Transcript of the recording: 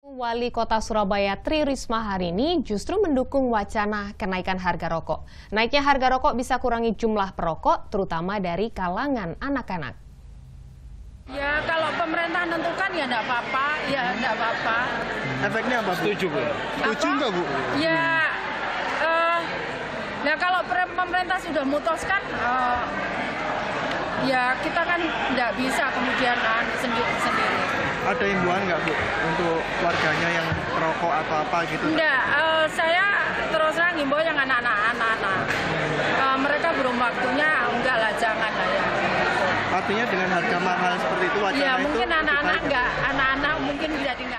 Wali Kota Surabaya Tri Risma hari ini justru mendukung wacana kenaikan harga rokok. Naiknya harga rokok bisa kurangi jumlah perokok, terutama dari kalangan anak-anak. Ya kalau pemerintah menentukan ya enggak apa-apa, Efeknya apa? Setuju Bu? Setuju enggak Bu? Ya, nah kalau pemerintah sudah memutuskan, ya kita kan enggak bisa kemudian sendiri. Ada himbauan nggak Bu untuk warganya yang perokok atau apa gitu? Enggak, saya terus terang himbau yang anak-anak. Mereka belum waktunya, enggak lah, jangan lah ya. Artinya dengan harga mahal seperti itu wacana ya, itu? mungkin anak-anak enggak, anak-anak mungkin tidak tinggal.